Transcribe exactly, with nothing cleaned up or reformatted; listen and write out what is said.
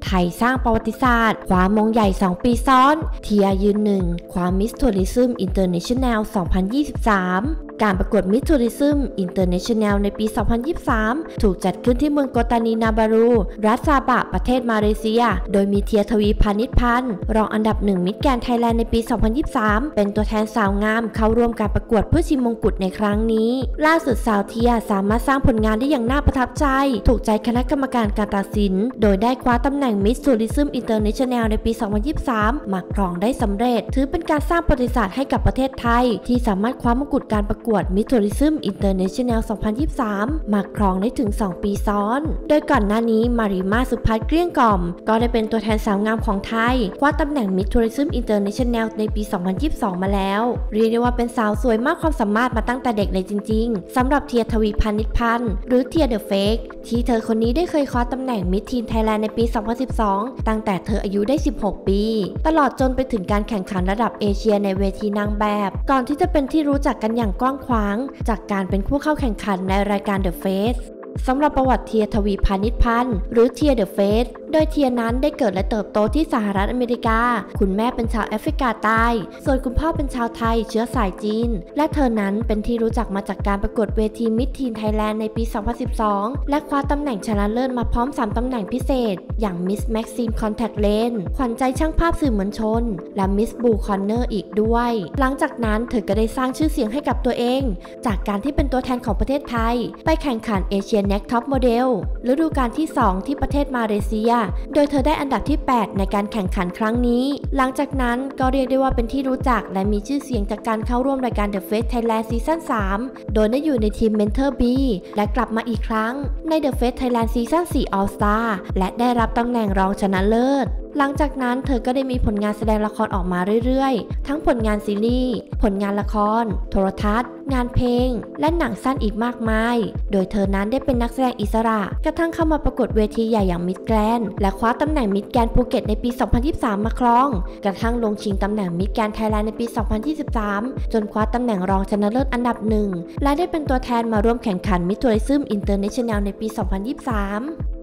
ทยสร้างประวัติศาสตร์คว้ามงใหญ่สองปีซ้อนเทียยืนหนึ่งคว้ามิสทัวริซึมอินเตอร์เนชั่นแนล สองพันยี่สิบสาม การประกวดมิสทัวริซึมอินเตอร์เนชั่นแนลในปี สองพันยี่สิบสาม ถูกจัดขึ้นที่เมืองโกตานีนาบารู รัฐซาบะ ประเทศมาเลเซีย โดยมีเทียทวีพานิชพันธ์รองอันดับหนึ่งมิสแกรนด์ไทยแลนด์ในปี สองพันยี่สิบสาม เป็นตัวแทนสาวงามเข้าร่วมการประกวดเพื่อชิงมงกุฎในครั้งนี้ล่าสุดสาวเทียสามารถสร้างผลงานได้อย่างน่าประทับใจถูกใจคณะกรรมการการตัดสินโดยได้คว้าตำแหน่งมิสทัวริซึมอินเตอร์เนชั่นแนลในปี สองพันยี่สิบสาม มาครองได้สำเร็จถือเป็นการสร้างประวัติศาสตร์ให้กับประเทศไทยที่สามารถคว้ามงกุฎการประกวดมิสทัวริซึมอินเตอร์เนชั่นแนล สองพันยี่สิบสาม มาครองได้ถึงสองปีซ้อนโดยก่อนหน้านี้มาริมาสุภัทรเกลี้ยงกล่อมก็ได้เป็นตัวแทนสาวงามของไทยคว้าตำแหน่งมิสทัวริซึมอินเตอร์เนชั่นแนลในปี สองพันยี่สิบสอง มาแล้วเรียกได้ว่าเป็นสาวสวยมากความสามารถมาตั้งแต่เด็กเลยจริงๆสำหรับเทียทวีพานิชพันธ์หรือเทียเดอะเฟกที่เธอคนนี้ได้เคยคว้าตำแหน่งมิสทีนไทยแลนด์ในปี สองพันสิบสอง ตั้งแต่เธออายุได้สิบหกปีตลอดจนไปถึงการแข่งขันระดับเอเชียในเวทีนางแบบก่อนที่จะเป็นที่รู้จักกันอย่างกว้างขวางจากการเป็นผู้เข้าแข่งขันในรายการ The Face สำหรับประวัติเทียทวีพานิชพันธ์หรือเทียเดอะเฟสโดยเทียนั้นได้เกิดและเติบโตที่สหรัฐอเมริกาคุณแม่เป็นชาวแอฟริกาใต้ส่วนคุณพ่อเป็นชาวไทยเชื้อสายจีนและเธอนั้นเป็นที่รู้จักมาจากการประกวดเวทีมิสทีนไทยแลนด์ในปี สองพันสิบสอง และคว้าตำแหน่งชนะเลิศมาพร้อมสามตำแหน่งพิเศษอย่างมิสแม็กซิมคอนแทคเลนส์ขวัญใจช่างภาพสื่อมวลชนและมิสบูคอนเนอร์อีกด้วยหลังจากนั้นเธอก็ได้สร้างชื่อเสียงให้กับตัวเองจากการที่เป็นตัวแทนของประเทศไทยไปแข่งขันเอเชีย Next Top Model ฤดูกาลที่สองที่ประเทศมาเลเซียโดยเธอได้อันดับที่แปดในการแข่งขันครั้งนี้หลังจากนั้นก็เรียกได้ว่าเป็นที่รู้จักและมีชื่อเสียงจากการเข้าร่วมรายการ The Face Thailand ซีซั่น สาม โดยได้อยู่ในทีม Mentor B และกลับมาอีกครั้งใน The Face Thailand ซีซั่น สี่ All Star และได้รับตำแหน่งรองชนะเลิศหลังจากนั้นเธอก็ได้มีผลงานแสดงละครออกมาเรื่อยๆทั้งผลงานซีรีส์ผลงานละครโทรทัศน์งานเพลงและหนังสั้นอีกมากมายโดยเธอนั้นได้เป็นนักแสดงอิสระกระทั่งเข้ามาประกวดเวทีใหญ่อย่างมิสแกรนด์และคว้าตำแหน่งมิสแกรนด์ภูเก็ตในปี สองพันยี่สิบสาม มาครองกระทั่งลงชิงตำแหน่งมิสแกรนด์ไทยแลนด์ในปี สองพันยี่สิบสาม จนคว้าตำแหน่งรองชนะเลิศอันดับหนึ่งและได้เป็นตัวแทนมาร่วมแข่งขันมิสทัวริซึมอินเตอร์เนชั่นแนลในปี สองพันยี่สิบสาม